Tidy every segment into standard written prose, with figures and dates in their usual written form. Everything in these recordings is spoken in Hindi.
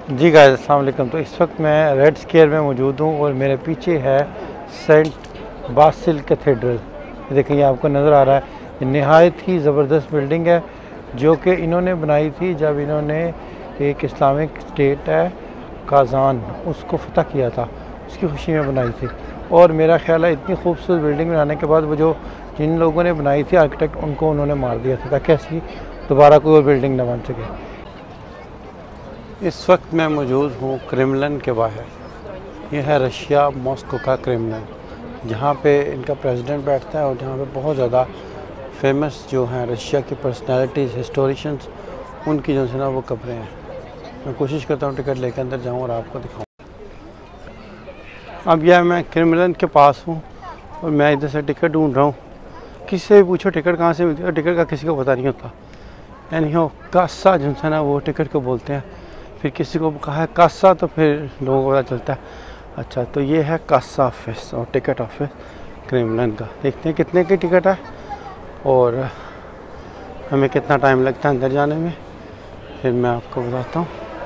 जी गाइस, अस्सलाम वालेकुम। तो इस वक्त मैं रेड स्क्वायर में मौजूद हूँ और मेरे पीछे है सेंट बासिल कैथेड्रल। देखें, ये आपको नज़र आ रहा है। ये नहायत ही ज़बरदस्त बिल्डिंग है जो कि इन्होंने बनाई थी जब इन्होंने एक इस्लामिक स्टेट है काज़ान, उसको फ़तह किया था, उसकी खुशी में बनाई थी। और मेरा ख्याल है इतनी खूबसूरत बिल्डिंग बनाने के बाद वो जो जिन लोगों ने बनाई थी आर्किटेक्ट, उनको उन्होंने मार दिया था ताकि ऐसी दोबारा कोई और बिल्डिंग ना बन सके। इस वक्त मैं मौजूद हूँ क्रेमलिन के बाहर। यह है रशिया मॉस्को का क्रेमलिन, जहाँ पे इनका प्रेसिडेंट बैठता है और जहाँ पे बहुत ज़्यादा फेमस जो हैं रशिया की पर्सनैलिटीज़, हिस्टोरिशंस, उनकी जो है ना वो कब्रें हैं। मैं कोशिश करता हूँ टिकट लेकर अंदर जाऊँ और आपको दिखाऊँ। अब यह मैं क्रेमलिन के पास हूँ और मैं इधर से टिकट ढूंढ रहा हूँ। किसी से भी पूछो टिकट कहाँ से मिलती है, टिकट का किसी को पता नहीं होता। यानी हो कासा जो है ना वो टिकट को बोलते हैं। फिर किसी को कहा है कासा तो फिर लोगों को पता चलता है। अच्छा, तो ये है कासा ऑफिस और टिकट ऑफिस क्रेमलिन का। देखते हैं कितने की टिकट है और हमें कितना टाइम लगता है अंदर जाने में, फिर मैं आपको बताता हूँ।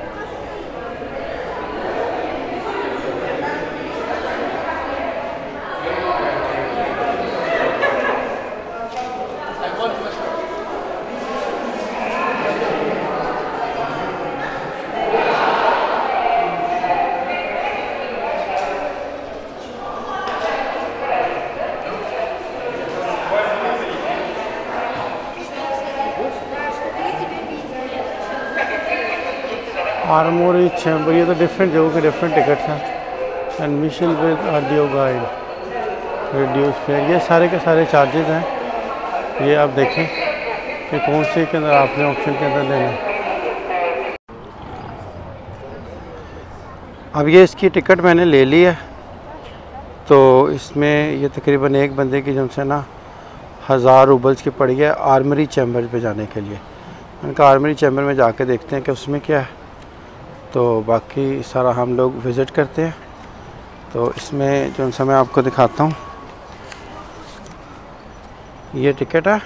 आर्मोरी चैम्बर, ये तो डिफरेंट जगहों के डिफरेंट टिकट्स हैं। Admission with audio guide, reduce fare, ये सारे के सारे चार्जेस हैं। ये आप देखें कि कौन से के अंदर आपने ऑप्शन के अंदर लेना है। अब ये इसकी टिकट मैंने ले ली है, तो इसमें ये तकरीबन एक बंदे की जो है ना 1000 रूबल्स की पड़ी है आर्मरी चैम्बर पे जाने के लिए। मैंने कहा आर्मरी चैम्बर में जाके देखते हैं कि उसमें क्या है, तो बाकी सारा हम लोग विज़िट करते हैं। तो इसमें जो सा मैं आपको दिखाता हूँ, ये टिकट है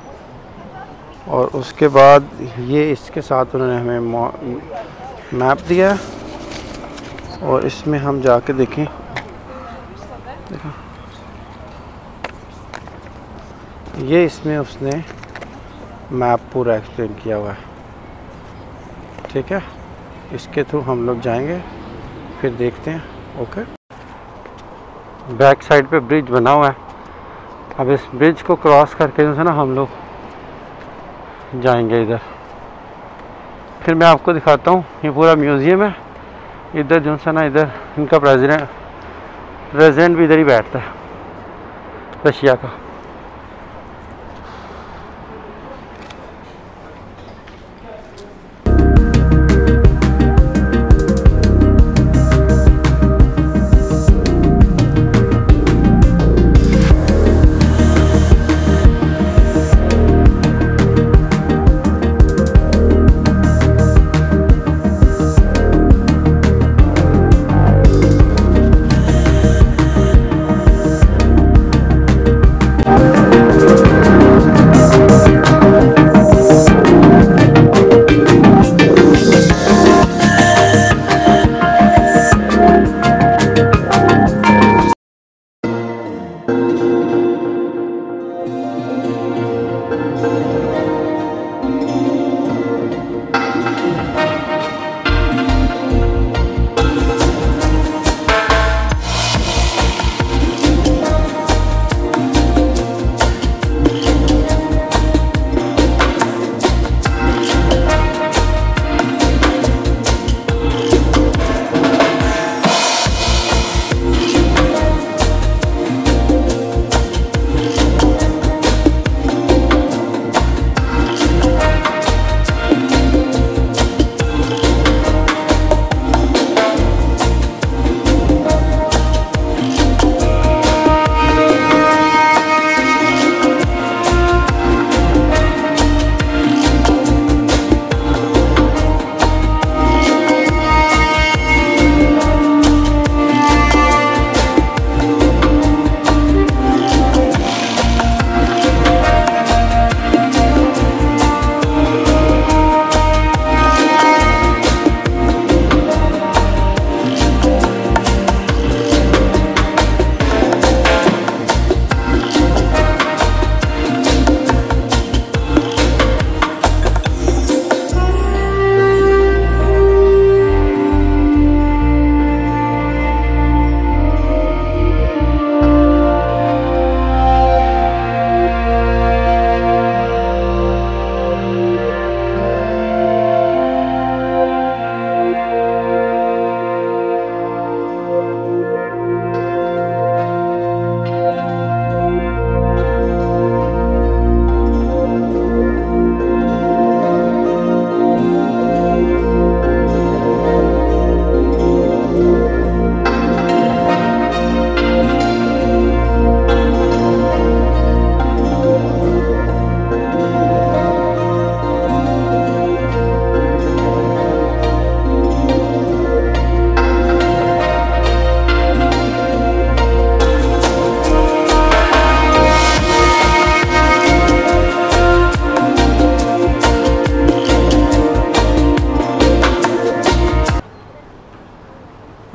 और उसके बाद ये इसके साथ उन्होंने हमें मैप दिया है और इसमें हम जाके देखें। देखो, ये इसमें उसने मैप पूरा एक्सप्लेन किया हुआ है। ठीक है, इसके थ्रू हम लोग जाएंगे, फिर देखते हैं। ओके, बैक साइड पे ब्रिज बना हुआ है। अब इस ब्रिज को क्रॉस करके जो है ना हम लोग जाएंगे इधर। फिर मैं आपको दिखाता हूँ, ये पूरा म्यूज़ियम है। इधर जो है ना, इधर इनका प्रेसिडेंट भी इधर ही बैठता है रशिया का।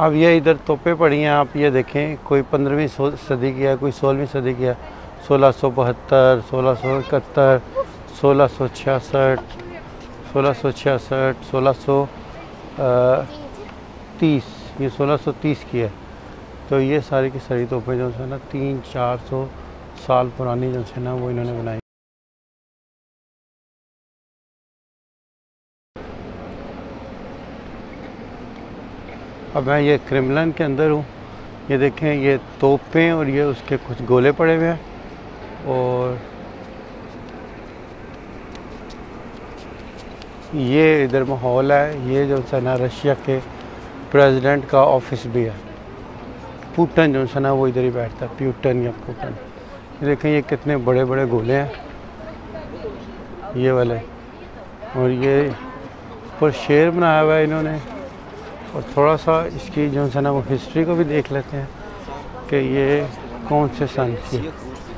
अब ये इधर तोपें पड़ी हैं, आप ये देखें, कोई 15वीं सदी की है, कोई 16वीं सदी की है। 1672, 1671, 1666, 1666, 1630, ये 1630 की है। तो ये सारी की सारी तोपें जो है ना 300-400 साल पुरानी जो है ना वो इन्होंने बनाई। अब मैं ये क्रेमलिन के अंदर हूँ। ये देखें, ये तोपें और ये उसके कुछ गोले पड़े हुए हैं। और ये इधर माहौल है। ये जो है ना रशिया के प्रेसिडेंट का ऑफिस भी है। पुतिन जो है ना वो इधर ही बैठता है, पुतिन या पुतिन। ये देखें, ये कितने बड़े बड़े गोले हैं ये वाले। और ये ऊपर शेर बनाया हुआ है इन्होंने। और थोड़ा सा इसकी जो है ना वो हिस्ट्री को भी देख लेते हैं कि ये कौन से सन की है।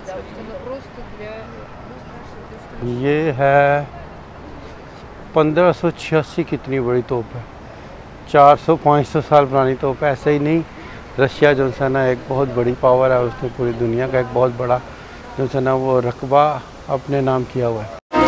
ये है 1586 की इतनी बड़ी तोप है। 400-500 साल पुरानी तोप है। ऐसे ही नहीं, रशिया जो है ना एक बहुत बड़ी पावर है, उसने पूरी दुनिया का एक बहुत बड़ा जो है ना वो रकबा अपने नाम किया हुआ है।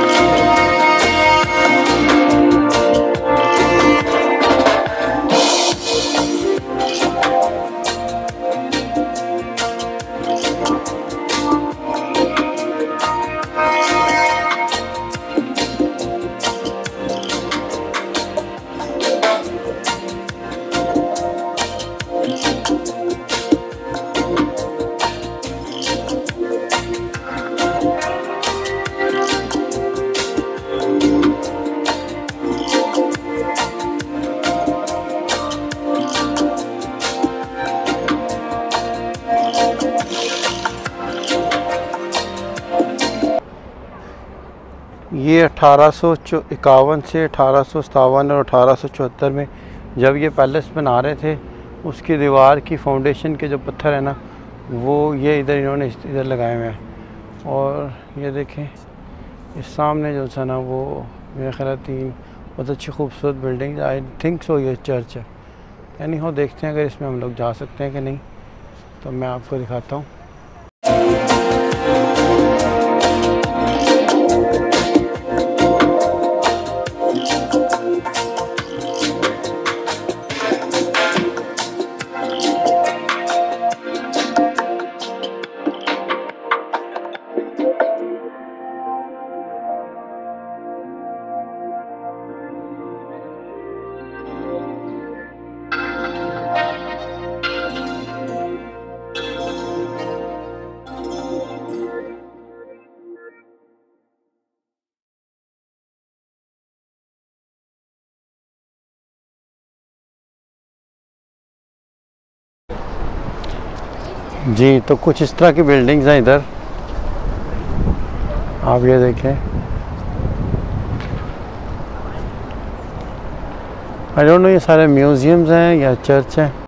ये 1851 से 1857 और 1874 में जब ये पैलेस बना रहे थे, उसकी दीवार की फाउंडेशन के जो पत्थर है ना वो ये इधर इन्होंने इधर लगाए हुए हैं। और ये देखें, इस सामने जो है ना वो मेरे ख्याल 3 बहुत अच्छी खूबसूरत बिल्डिंग, आई थिंक सो ये चर्च है। यानी हो देखते हैं अगर इसमें हम लोग जा सकते हैं कि नहीं, तो मैं आपको दिखाता हूँ। जी, तो कुछ इस तरह की बिल्डिंग्स हैं इधर, आप ये देखें। आई डोंट नो ये सारे म्यूजियम्स हैं या चर्च हैं।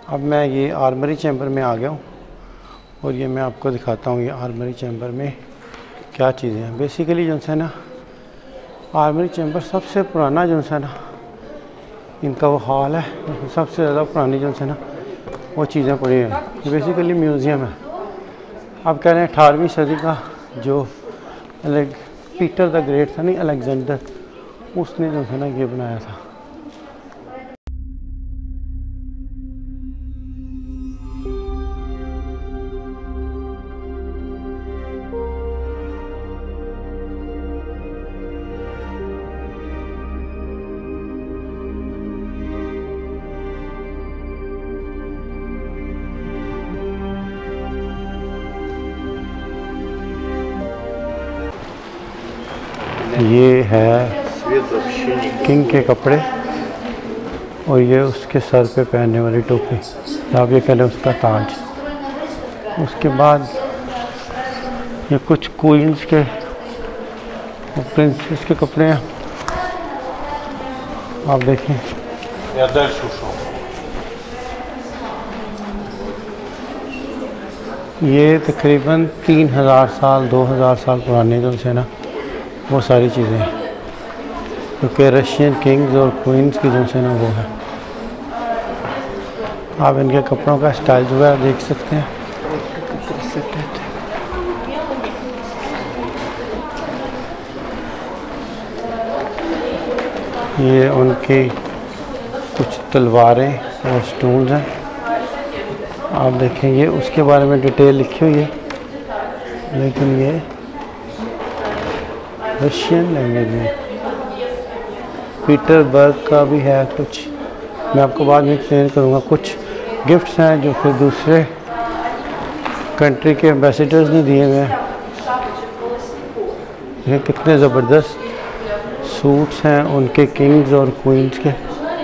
अब मैं ये आर्मरी चैम्बर में आ गया हूँ और ये मैं आपको दिखाता हूँ ये आर्मरी चैम्बर में क्या चीज़ें हैं। बेसिकली जो है ना आर्मरी चैम्बर सबसे पुराना जो है ना इनका वो हॉल है, सबसे ज़्यादा पुरानी जो है ना वो चीज़ें पड़ी हैं। ये बेसिकली म्यूज़ियम है। आप कह रहे हैं 18वीं सदी का जो पीटर द ग्रेट था नहीं, अलेक्जेंडर, उसने जो है ना ये बनाया था। ये है किंग के कपड़े और ये उसके सर पे पहनने वाली टोपी, आप ये कह लें उसका ताज। उसके बाद ये कुछ क्वींस के और प्रिंसेस के कपड़े हैं, आप देखें। ये तकरीबन 3000 साल 2000 साल पुराने जो है ना वो सारी चीज़ें हैं, क्योंकि रशियन किंग्स और क्वींस की जो है ना वो है। आप इनके कपड़ों का स्टाइल जो है देख सकते हैं। ये उनकी कुछ तलवारें और स्टूल्स हैं, आप देखें। ये उसके बारे में डिटेल लिखी हुई है, लेकिन ये रशियन लैंग्वेज में। पीटरबर्ग का भी है कुछ, मैं आपको बाद में एक्सप्लेन करूँगा। कुछ गिफ्ट्स हैं जो फिर दूसरे कंट्री के एम्बेसडर्स ने दिए हुए हैं। ये कितने ज़बरदस्त सूट्स हैं उनके किंग्स और क्वींस के।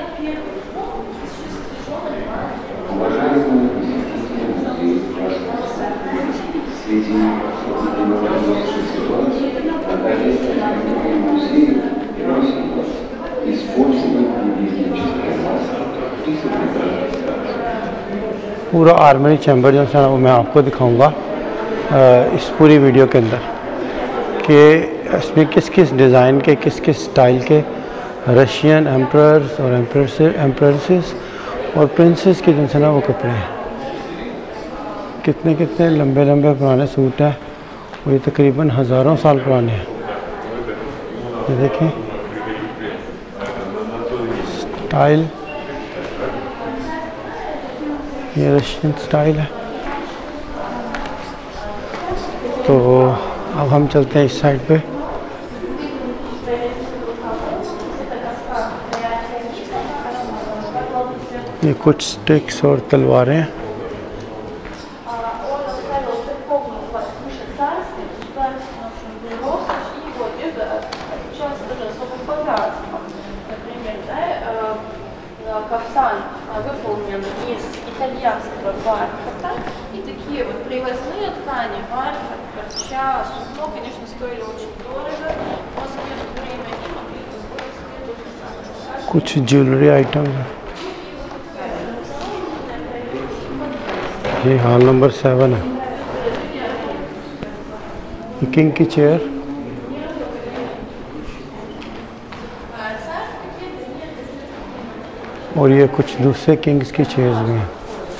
पूरा आर्मरी चैम्बर जो है वो मैं आपको दिखाऊंगा इस पूरी वीडियो के अंदर, कि इसमें किस किस डिज़ाइन के, किस किस स्टाइल के रशियन एम्परर्स और एम्प्रेसेस और प्रिंसेस के जो है ना वो कपड़े हैं। कितने कितने लंबे लंबे पुराने सूट हैं और ये तकरीबन हज़ारों साल पुराने हैं। ये देखें स्टाइल, ये रशियन स्टाइल है। तो अब हम चलते हैं इस साइड पे। ये कुछ स्टिक्स और तलवारें हैं। Кафтан выполнен из итальянского бархата, и такие вот привозные ткани, бархат, парча, сукно, конечно, стоили очень дорого, но за это время они могли позволить себе कुछ ज्वेलरी आइटम है। ये हॉल नंबर 7 है। किंग की चेयर, और ये कुछ दूसरे किंग्स की चेयर्स भी हैं।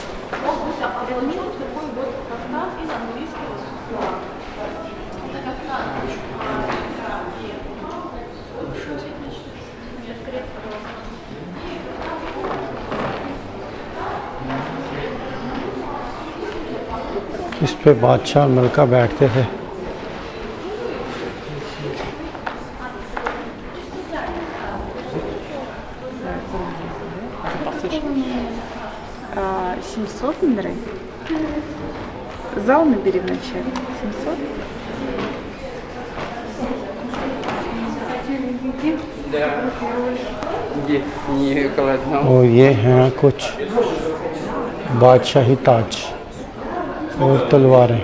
इस पे बादशाह और मलका बैठते थे। А, 700 номеров. Зал набери вначале. 700. और ये हैं कुछ बादशाही ताज और तलवारें।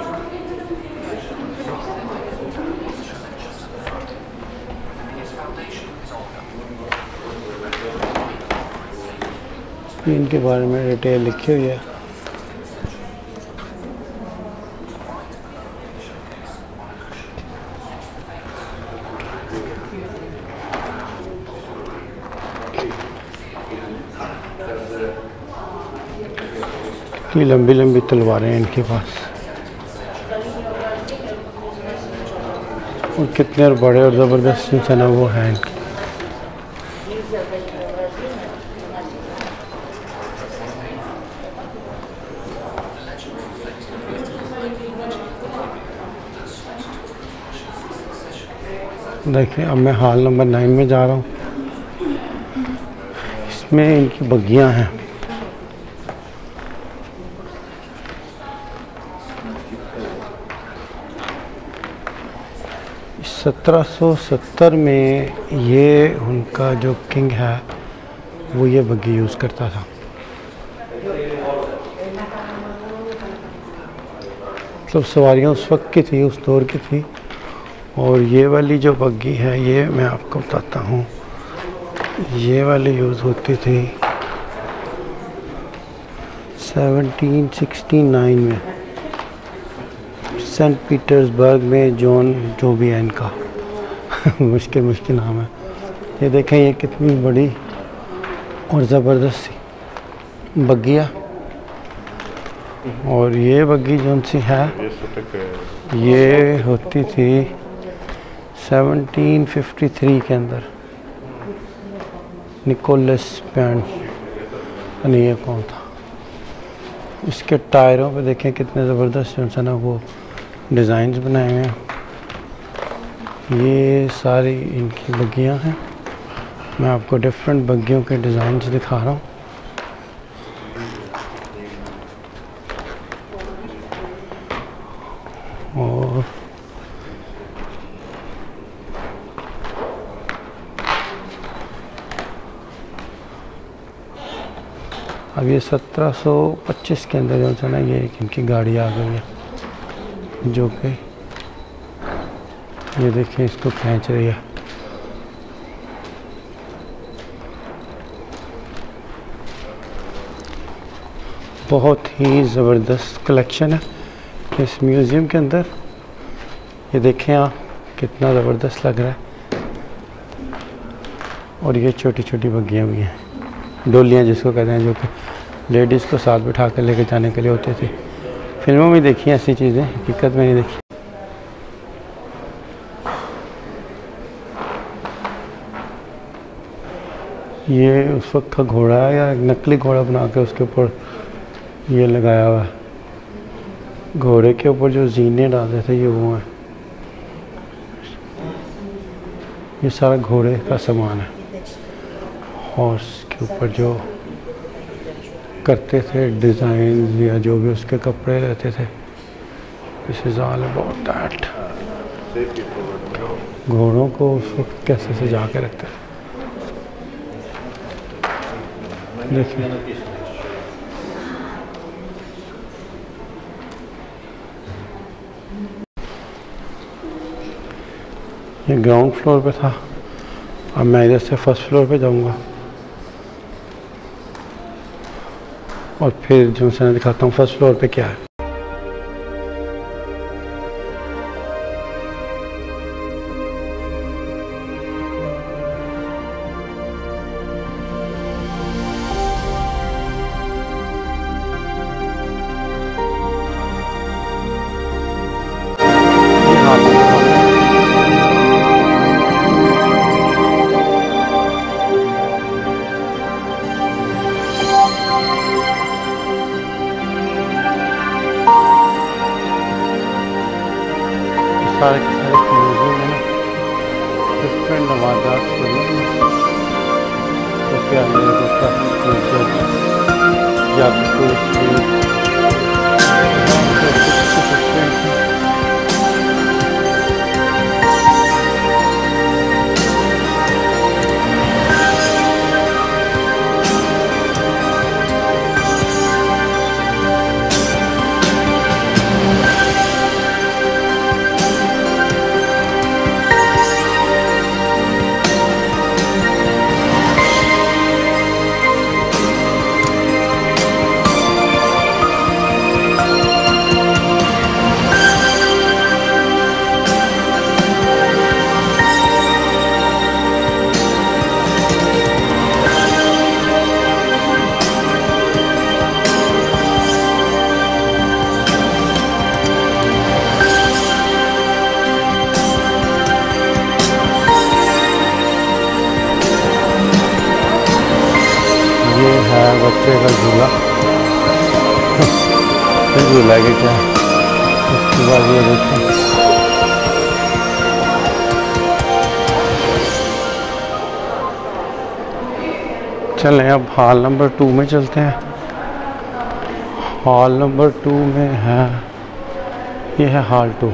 काफ़ी इनके बारे में डिटेल लिखी हुई है। इतनी लंबी लंबी तलवारें हैं इनके पास, और कितने बड़े और ज़बरदस्त जो है ना वो हैं इनके। देखिए अब मैं हॉल नंबर 9 में जा रहा हूँ। इसमें इनकी बग्गियाँ हैं। इस 1770 में ये उनका जो किंग है वो ये बग्गी यूज़ करता था। मतलब सवारियाँ उस वक्त की थी, उस दौर की थी। और ये वाली जो बग्गी है ये मैं आपको बताता हूँ, ये वाली यूज़ होती थी 1769 में सेंट पीटर्सबर्ग में। जॉन जो भी है इनका मुश्किल नाम है। ये देखें ये कितनी बड़ी और ज़बरदस्त सी बग्गियाँ। और ये बग्गी जौन सी है ये होती थी 1753 के अंदर। निकोलस पैन नहीं ये कौन था। इसके टायरों पे देखें कितने ज़बरदस्त जो है ना वो डिज़ाइंस बनाए हुए हैं। ये सारी इनकी बग्गियां हैं। मैं आपको डिफरेंट बग्गियों के डिज़ाइंस दिखा रहा हूँ। और अब ये 1725 के अंदर जो है ना ये इनकी गाड़ी आ गई है, जो कि ये देखें इसको खींच रही है। बहुत ही ज़बरदस्त कलेक्शन है इस म्यूज़ियम के अंदर। ये देखें आप कितना ज़बरदस्त लग रहा है। और ये छोटी छोटी बग्गियाँ भी हैं, डोलियाँ जिसको कहते हैं, जो कि लेडीज़ को साथ बिठा कर लेके जाने के लिए होती थी। फिल्मों में देखी हैं ऐसी चीज़ें, हकीकत में नहीं देखी। ये उस वक्त का घोड़ा है या नकली घोड़ा बना के उसके ऊपर ये लगाया हुआ है। घोड़े के ऊपर जो जीने डालते थे ये वो हैं। ये सारा घोड़े का सामान है। हॉर्स के ऊपर जो करते थे डिज़ाइन या जो भी उसके कपड़े रहते थे। This is all about that. घोड़ों को उस वक्त कैसे सजा के रखते थे देखिए। ये ग्राउंड फ्लोर पे था। अब मैं इधर से फर्स्ट फ्लोर पे जाऊंगा और फिर जो मैं दिखाता हूँ फर्स्ट फ्लोर पे क्या है। सारे के सारे म्यूजियम में डिफरेंट नवाजात बने तो क्या बच्चे का झूला, झूला के क्या। उसके बाद ये देखिए चलें अब हॉल नंबर 2 में चलते हैं। हॉल नंबर 2 में है, ये है हॉल 2।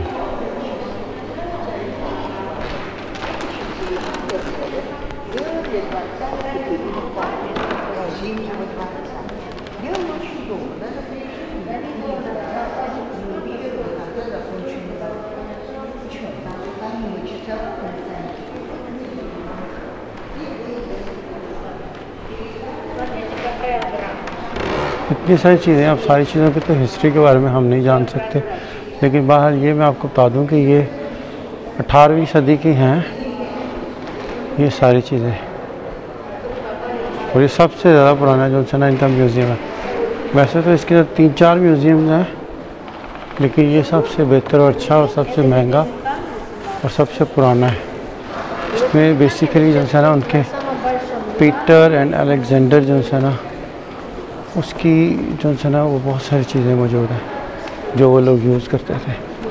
इतनी सारी चीज़ें, अब सारी चीज़ों की तो हिस्ट्री के बारे में हम नहीं जान सकते, लेकिन बाहर ये मैं आपको बता दूं कि ये 18वीं सदी की हैं ये सारी चीज़ें, और ये सबसे ज़्यादा पुराना जो है ना इनका म्यूज़ियम है। वैसे तो इसके 3-4 म्यूज़ियम हैं, लेकिन ये सबसे बेहतर और अच्छा और सबसे महंगा और सबसे पुराना है। इसमें बेसिकली जो है ना उनके पीटर एंड अलेक्जेंडर जो है ना उसकी जो है ना वो बहुत सारी चीज़ें मौजूद हैं जो वो लोग यूज़ करते थे।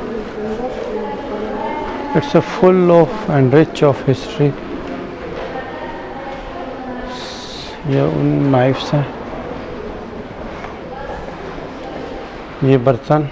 It's a full of and rich of history. ये उन नाइफ्स हैं, ये बर्तन,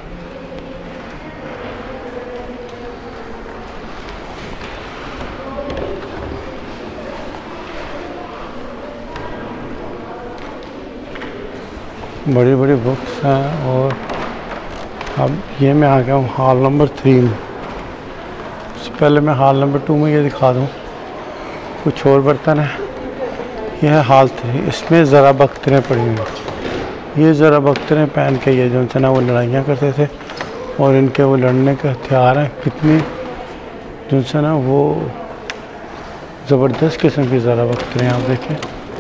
बड़ी बड़ी बुक्स हैं। और अब ये मैं आ गया हूँ हॉल नंबर 3 में। उससे पहले मैं हॉल नंबर 2 में ये दिखा दूँ कुछ और बर्तन है। ये है हॉल 3, इसमें ज़रा बख्तरें पड़ी हुई हैं। ये ज़रा बख्तरें पहन के ये जो है ना वो लड़ाइयाँ करते थे, और इनके वो लड़ने के हथियार हैं। कितनी जो है ना वो ज़बरदस्त किस्म की ज़रा बख्तरें आप देखें।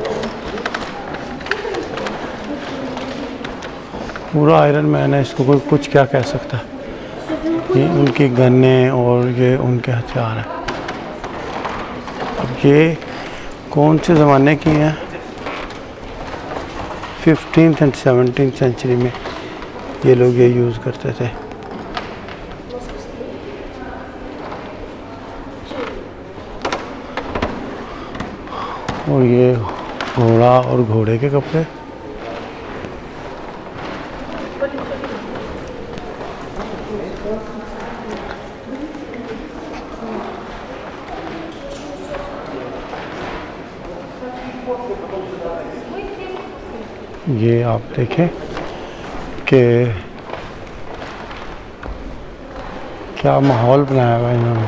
पूरा आयरन मैन है, इसको कोई कुछ क्या कह सकता है। ये उनकी गन्ने और ये उनके हथियार हैं। अब ये कौन से ज़माने की हैं? 15th and 17th सेंचुरी में ये लोग ये यूज़ करते थे। और ये घोड़ा और घोड़े के कपड़े, ये आप देखें कि क्या माहौल बनाया हुआ है इन्होंने।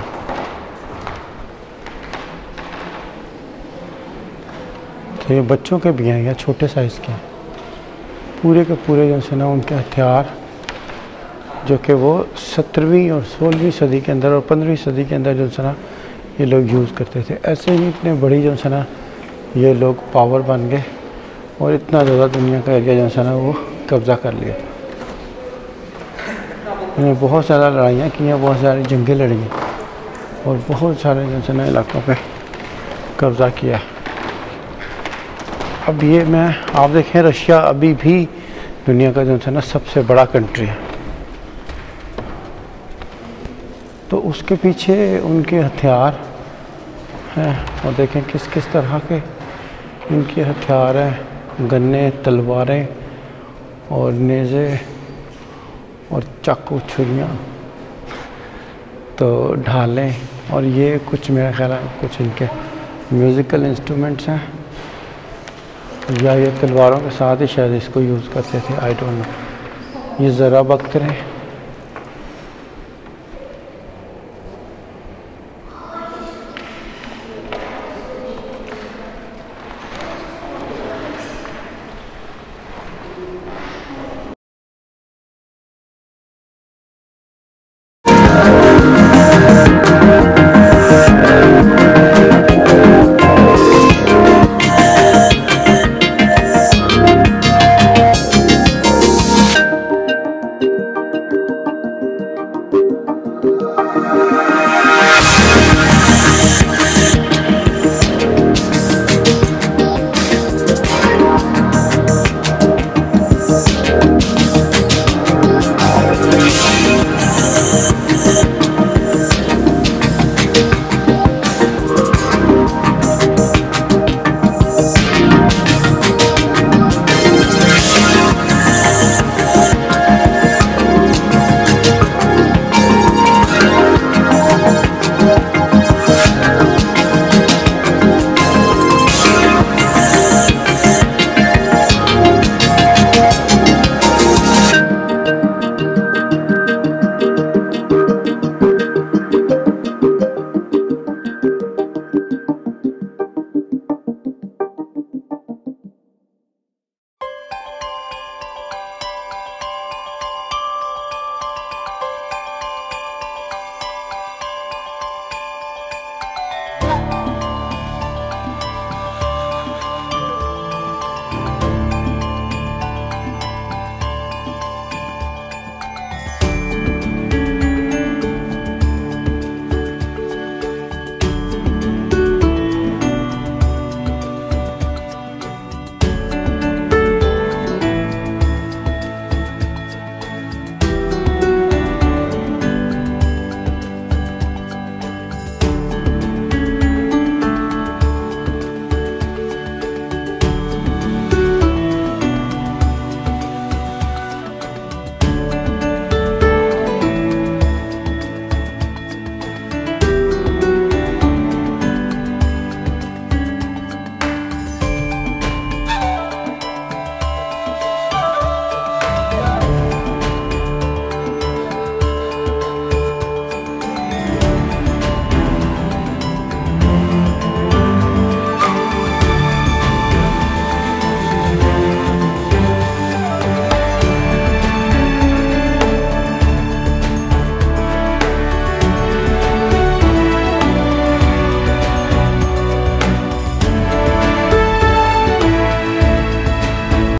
तो ये बच्चों के भी हैं या छोटे साइज़ के, पूरे के पूरे जो है ना उनके हथियार, जो कि वो 17वीं और 16वीं सदी के अंदर और 15वीं सदी के अंदर जो है ना ये लोग यूज़ करते थे। ऐसे ही इतने बड़ी जो है ना ये लोग पावर बन गए और इतना ज़्यादा दुनिया का एरिया जो है ना वो कब्ज़ा कर लिया। इन्होंने बहुत ज़्यादा लड़ाइयाँ की हैं, बहुत सारी जंगें लड़ी हैं और बहुत सारे जो है ना इलाकों पे कब्ज़ा किया। अब ये मैं आप देखें, रशिया अभी भी दुनिया का जो है ना सबसे बड़ा कंट्री है। तो उसके पीछे उनके हथियार हैं, और देखें किस किस तरह के इनके हथियार हैं। गन्ने, तलवारें और नेज़े और चाकू, छुरियाँ, तो ढालें, और ये कुछ मेरा ख्याल है कुछ इनके म्यूज़िकल इंस्ट्रूमेंट्स हैं, या ये तलवारों के साथ ही शायद इसको यूज़ करते थे, आई डोंट नो। ये ज़रा बख्तरें